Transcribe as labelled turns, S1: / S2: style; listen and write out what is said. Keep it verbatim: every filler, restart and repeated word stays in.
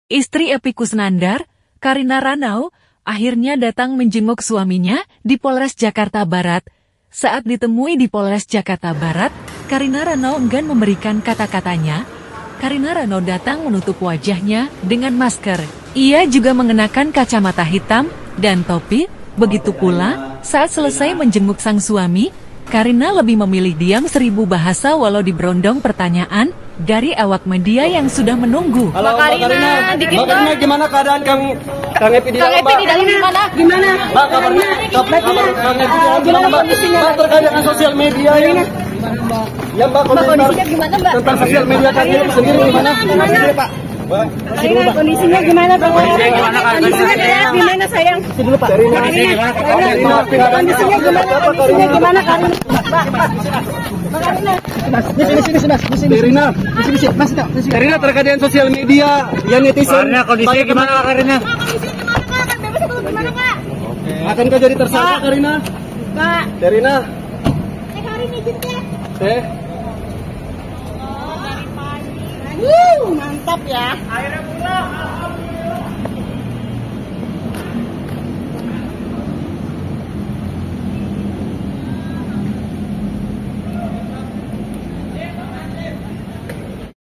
S1: Istri Epy Kusnandar, Karina Ranau, akhirnya datang menjenguk suaminya di Polres Jakarta Barat. Saat ditemui di Polres Jakarta Barat, Karina Ranau enggan memberikan kata-katanya. Karina Ranau datang menutup wajahnya dengan masker. Ia juga mengenakan kacamata hitam dan topi. Begitu pula, saat selesai menjenguk sang suami, Karina lebih memilih diam seribu bahasa walau diberondong pertanyaan dari awak media yang sudah menunggu.
S2: Halo, Mbak Karina, Mbak Karina, gimana keadaan Kang Kang Epy di dalam, Mbak?
S3: Kang Epy di dalam gimana?
S2: Gimana? Mbak, kabarnya, kabar Kang Epy di dalam gimana, Mbak? Mbak, terkait dengan sosial media ini. Ya, Mbak,
S3: kondisinya gimana, Mbak?
S2: Tentang sosial media Kang Epy sendiri gimana? Gimana, Pak?
S3: Karina, kondisinya gimana, Bang? Kondisinya gimana, Kak? Kondisinya gimana, sayang?
S2: Dulu, Pak. Kondisinya gimana, Kak?
S3: Kondisinya gimana? Kondisinya gimana, Karina? Mbak, Mbak. Mbak Karina.
S2: Di sini, sini, sini, Mas. Karina, di sini, sini. Mas, Karina terkait dengan sosial media, ya netizen. Karina, kondisinya gimana, Kak Karina?
S3: Gimana, Kak?
S2: Akankah jadi tersangka, Karina?
S3: Kak.
S2: Karina.
S3: Eh, Karina, gitu ya.
S2: Eh.
S3: Wuh, mantap ya.
S2: Akhirnya pulang.